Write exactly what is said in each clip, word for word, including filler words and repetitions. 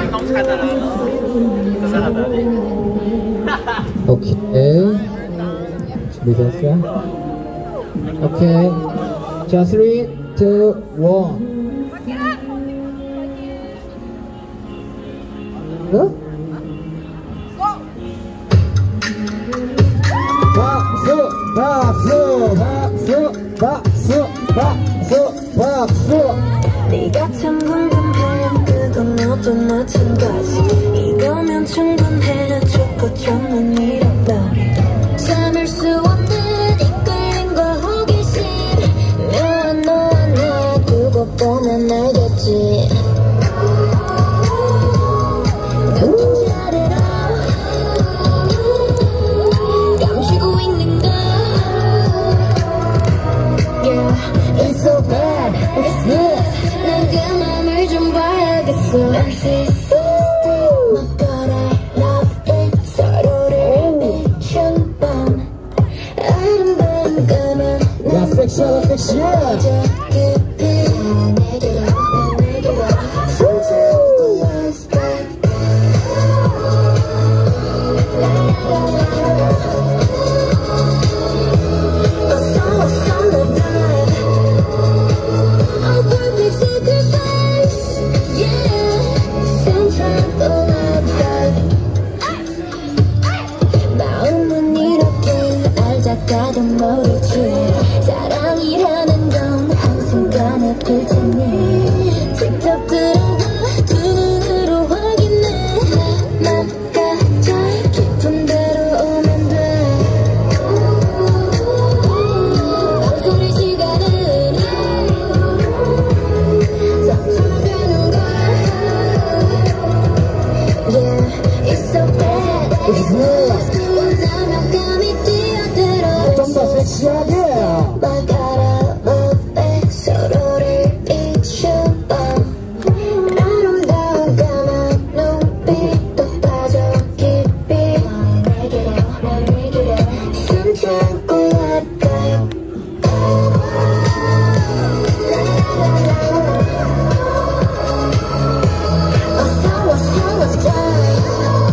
오케이. 준비됐어? 오케이. 자, three, two, one. 어? 박수, 박수, 박수, 박수, 박수, 박수. 네가 참 궁금해. 그건 너도 마찬가지. 이거면 충분해. 좋고 좋는 잃어버리. 참을 수 없는 이끌림과 호기심. 묘한 너와 나 두고 보면 알겠지. 눈좀 자르라. 감추고 있는 거. Yeah, it's so bad, it's good. 난 그 맘을 좀 봐야겠어. Narcissistic, my God, I love it. 서로를 비춘 밤. 아름다운 까만 야, 섹시하다, 섹시해. 깊이 내게로, 내게로 손잡고 let's go. 어서 어서 내 vibe. A perfect sacrifice, yeah. 손잡고 let's go. 마음은 이렇게 알다가도 모르지. 사랑이라는 건 한순간에 필 테니. 직접 들어가 두 눈으로 확인해. 맘까지 깊은 데로 오면 돼. 소리 시간은 상처가 되는 걸. Yeah, it's so bad, it's good. 원하면 감이 뛰어들어. 좀 더 섹시하게. My God, I love it. 서로를 비춘 밤. 아름다운 까만 눈빛도 빠져 깊이. 내게로, 내게로 숨 참고 let go. 어서 어서 let's dive.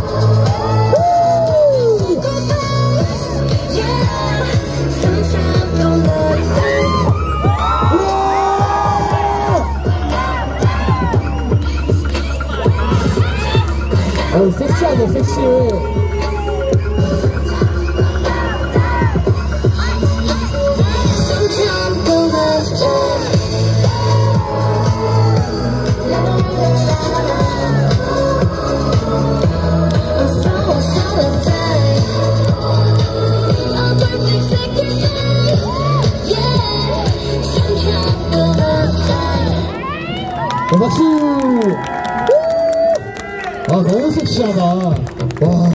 어, 섹시하네, 섹시해. 박수! 아, 너무 섹시하다. 와.